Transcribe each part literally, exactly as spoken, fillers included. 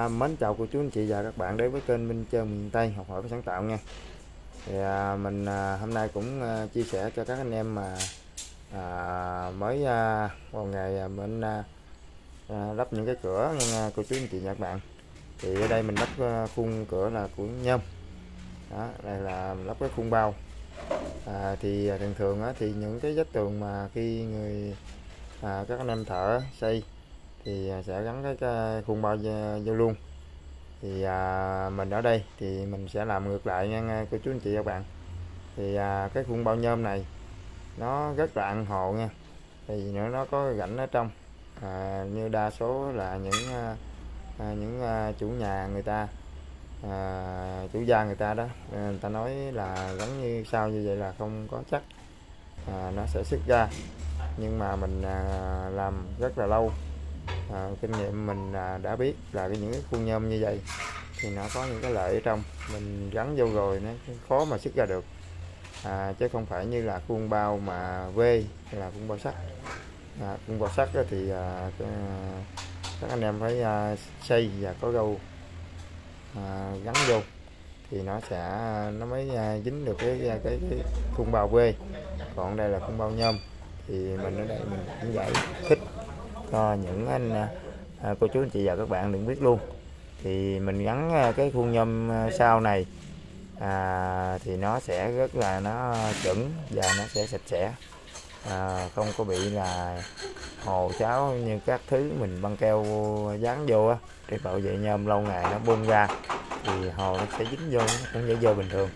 À, mến chào cô chú anh chị và các bạn đến với kênh Minh Chơi Miền Tây học hỏi và sáng tạo nha. Thì à, mình à, hôm nay cũng à, chia sẻ cho các anh em mà à, mới à, vào nghề à, mình à, à, lắp những cái cửa nha cô chú anh chị và các bạn. Thì ở đây mình lắp à, khung cửa là của nhôm. Đó, đây là lắp cái khung bao. À, thì à, thường thường á, thì những cái vách tường mà khi người à, các anh em thợ xây thì sẽ gắn cái, cái khung bao vô luôn. Thì à, mình ở đây thì mình sẽ làm ngược lại nha cô chú anh chị và các bạn. Thì à, cái khung bao nhôm này nó rất là ăn hồ nha, thì nữa nó có rãnh ở trong, à, như đa số là những à, những à, chủ nhà người ta à, chủ gia người ta đó, người ta nói là gắn như sau như vậy là không có chắc, à, nó sẽ xứt ra. Nhưng mà mình à, làm rất là lâu, à, kinh nghiệm mình à, đã biết là cái những cái khung nhôm như vậy thì nó có những cái lợi ở trong, mình gắn vô rồi nó khó mà xuất ra được, à, chứ không phải như là khuôn bao mà V hay là khuôn bao sắt. À, khuôn bao sắt thì à, các anh em phải à, xây và có gâu à, gắn vô thì nó sẽ nó mới à, dính được cái cái, cái, cái khuôn bao V. Còn đây là khuôn bao nhôm thì mình ở đây mình cũng giải thích cho những anh à, cô chú anh chị và các bạn đừng biết luôn. Thì mình gắn cái khuôn nhôm sau này à, thì nó sẽ rất là nó chuẩn và nó sẽ sạch sẽ, à, không có bị là hồ cháo như các thứ mình băng keo dán vô á, để bảo vệ nhôm lâu ngày nó bung ra thì hồ nó sẽ dính vô, nó cũng dễ vô bình thường.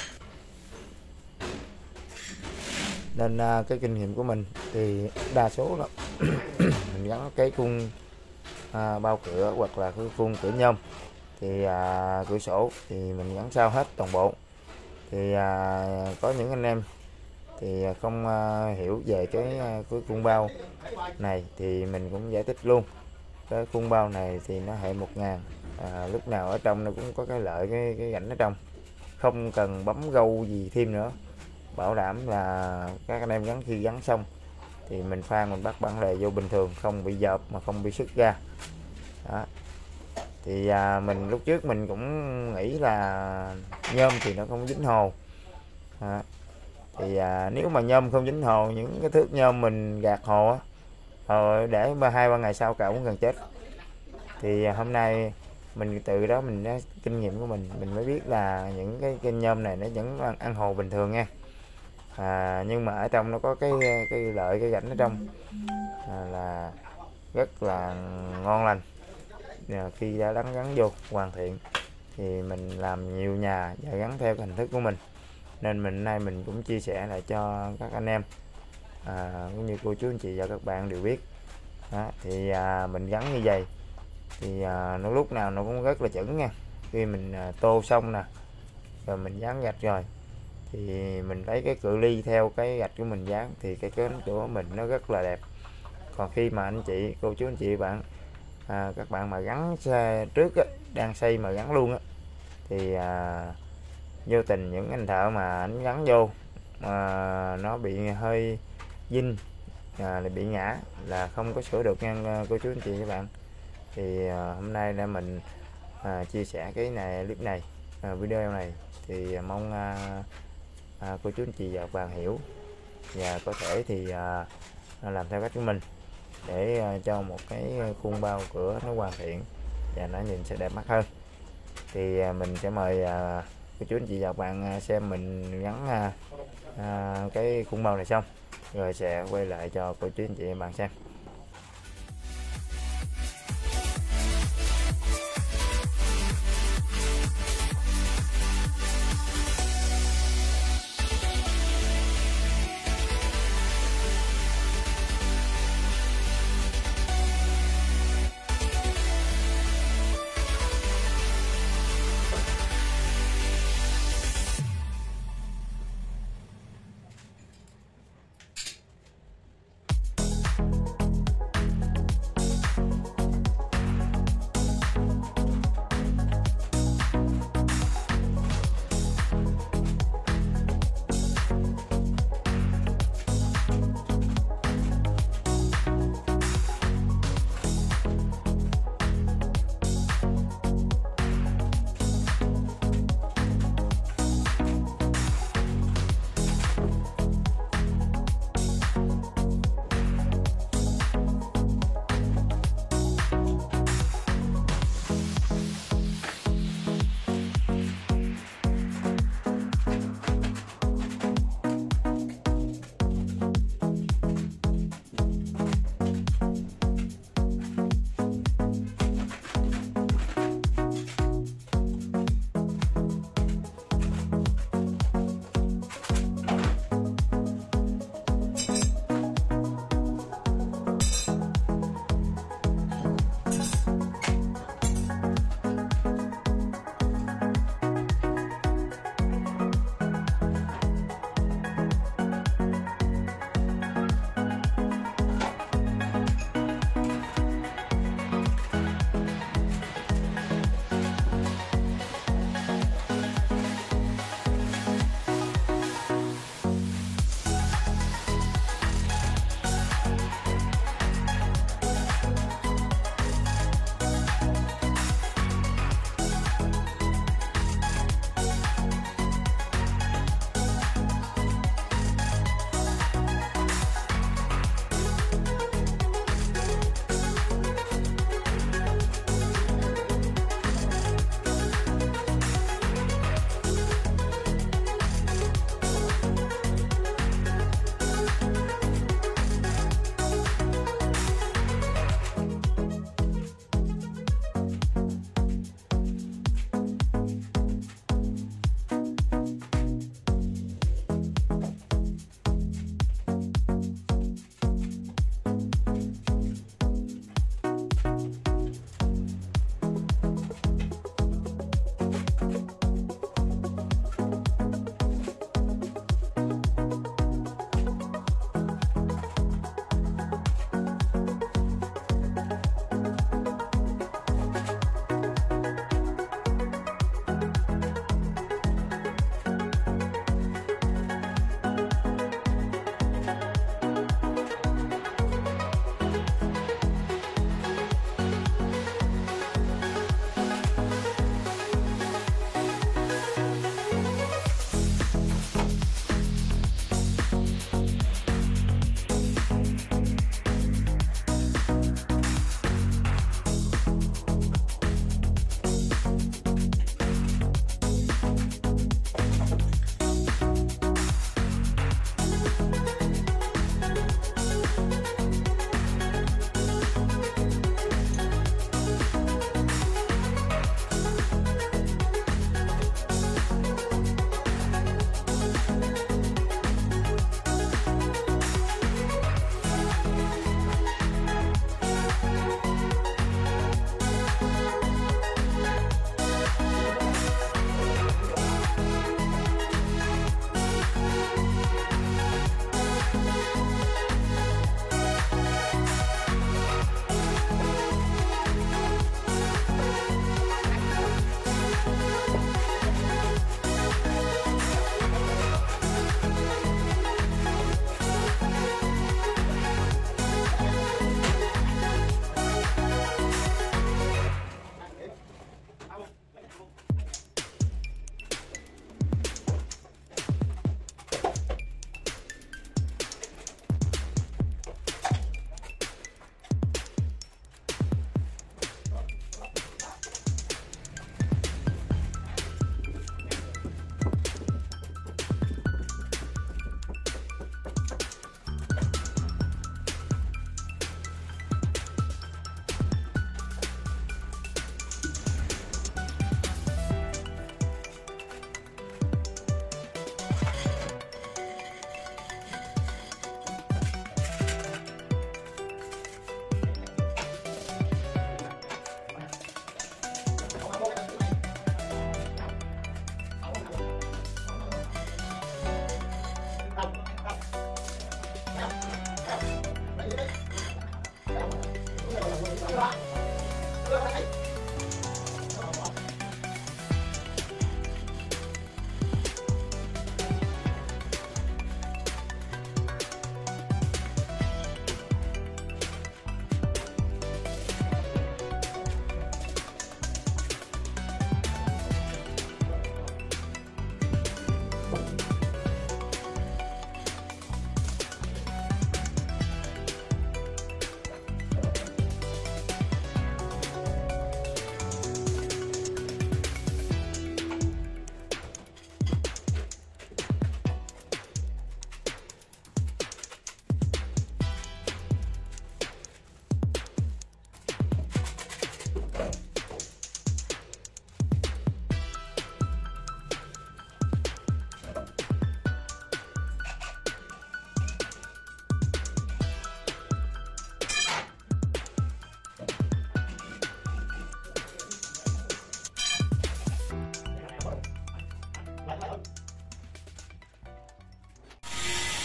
Nên à, cái kinh nghiệm của mình thì đa số là mình gắn cái khuôn à, bao cửa hoặc là cái khuôn cửa nhôm thì à, cửa sổ thì mình gắn sau hết toàn bộ. Thì à, có những anh em thì không à, hiểu về cái cái khuôn bao này thì mình cũng giải thích luôn. Cái khuôn bao này thì nó hệ một ngàn, à, lúc nào ở trong nó cũng có cái lợi cái, cái rãnh ở trong, không cần bấm gâu gì thêm nữa, bảo đảm là các anh em gắn khi gắn xong thì mình phan mình bắt bản lề vô bình thường, không bị dợp mà không bị xuất ra. Đó. Thì à, mình lúc trước mình cũng nghĩ là nhôm thì nó không dính hồ, à, thì à, nếu mà nhôm không dính hồ, những cái thước nhôm mình gạt hồ á, rồi để hai ba ngày sau cạo cũng gần chết. Thì à, hôm nay mình từ đó mình đã, kinh nghiệm của mình mình mới biết là những cái kênh nhôm này nó vẫn ăn, ăn hồ bình thường nha, à, nhưng mà ở trong nó có cái cái lợi cái rãnh ở trong à, là rất là ngon lành. Khi đã gắn gắn vô hoàn thiện thì mình làm nhiều nhà và gắn theo hình thức của mình, nên mình nay mình cũng chia sẻ lại cho các anh em à, cũng như cô chú anh chị và các bạn đều biết. Đó, thì à, mình gắn như vậy thì à, nó lúc nào nó cũng rất là chuẩn nha. Khi mình à, tô xong nè, rồi mình dán gạch rồi thì mình lấy cái cự ly theo cái gạch của mình dán thì cái cánh của mình nó rất là đẹp. Còn khi mà anh chị cô chú anh chị bạn à, các bạn mà gắn xe trước á, đang xây mà gắn luôn á, thì à, vô tình những anh thợ mà anh gắn vô mà nó bị hơi dinh à, bị ngã là không có sửa được nha cô chú anh chị các bạn. Thì à, hôm nay là mình à, chia sẻ cái này clip này à, video này thì mong à, à, cô chú anh chị và các bạn hiểu và có thể thì à, làm theo cách của mình để à, cho một cái khuôn bao cửa nó hoàn thiện và nó nhìn sẽ đẹp mắt hơn. Thì à, mình sẽ mời à, cô chú anh chị và các bạn xem mình gắn à, à, cái khuôn bao này xong rồi sẽ quay lại cho cô chú anh chị và bạn xem.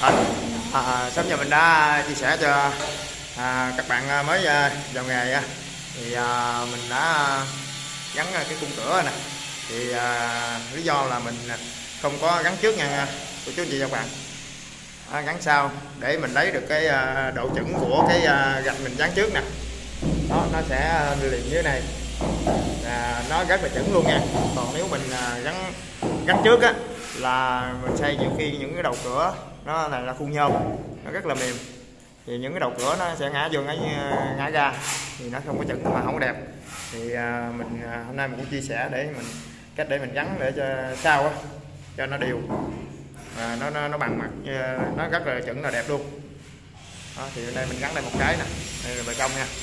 À, sớm giờ mình đã chia sẻ cho à, các bạn mới vào nghề thì à, mình đã gắn cái khung cửa này thì à, lý do là mình không có gắn trước nha cô chú anh chị và các bạn, à, gắn sau để mình lấy được cái à, độ chuẩn của cái à, gạch mình dán trước nè, đó nó sẽ liền như thế này, à, nó rất là chuẩn luôn nha. Còn nếu mình à, gắn gắn trước á là mình xây nhiều khi những cái đầu cửa nó này là khung nhôm nó rất là mềm, thì những cái đầu cửa nó sẽ ngã vô ngã, ngã ra thì nó không có chuẩn mà không có đẹp. Thì à, mình à, hôm nay mình cũng chia sẻ để mình cách để mình gắn để cho sau á cho nó đều, à, nó, nó nó bằng mặt, nó rất là chuẩn là đẹp luôn. Đó, thì hôm nay mình gắn đây một cái nè, đây là bê tông nha,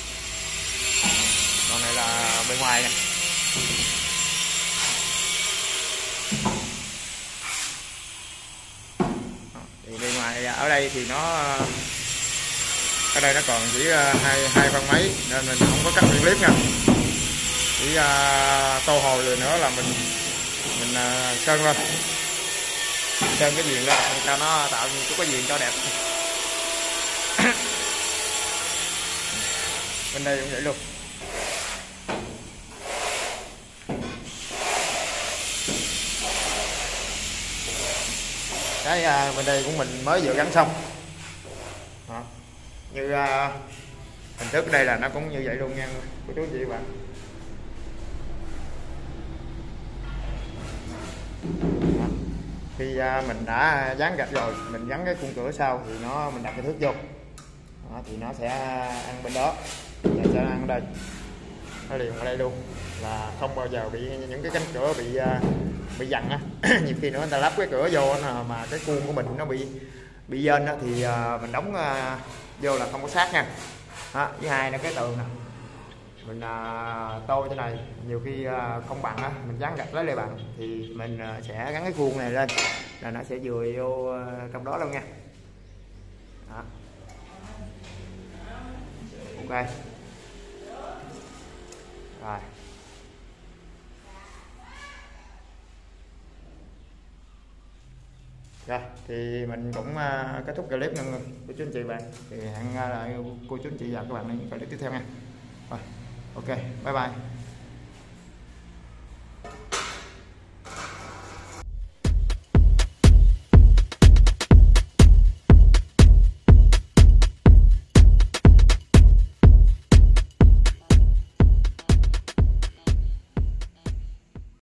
còn này là bên ngoài nè. Thì bên ngoài ở đây thì nó ở đây nó còn chỉ hai hai phân mấy nên mình không có cắt nguyên clip nha, chỉ uh, tô hồi rồi nữa là mình mình uh, sơn lên, sơn cái viền lên cho nó tạo chút cái viền cho đẹp. Bên đây cũng vậy luôn. Cái uh, bên đây cũng mình mới vừa gắn xong. Đó. Như uh, hình thức đây là nó cũng như vậy luôn nha cô chú chị bạn. Đó. Khi uh, mình đã dán gạch rồi mình gắn cái khung cửa sau thì nó mình đặt cái thước vô. Đó, thì nó sẽ ăn bên đó và sẽ ăn ở đây, nó liền ở đây luôn, là không bao giờ bị những cái cánh cửa bị uh, bị dằn á. Nhiều khi nữa người ta lắp cái cửa vô mà cái khuôn của mình nó bị bị dên á, thì uh, mình đóng uh, vô là không có sát nha. Đó, với hai là cái tường nè, mình uh, tô thế này nhiều khi uh, không bằng á, mình dán gạch lấy lại bằng thì mình uh, sẽ gắn cái khuôn này lên là nó sẽ vừa vô uh, trong đó luôn nha. Đó. Ok rồi. Rồi thì mình cũng uh, kết thúc clip nha cô chú anh chị bạn, thì hẹn lại cô chú anh chị và các bạn ở những clip tiếp theo nha. Rồi ok, bye bye.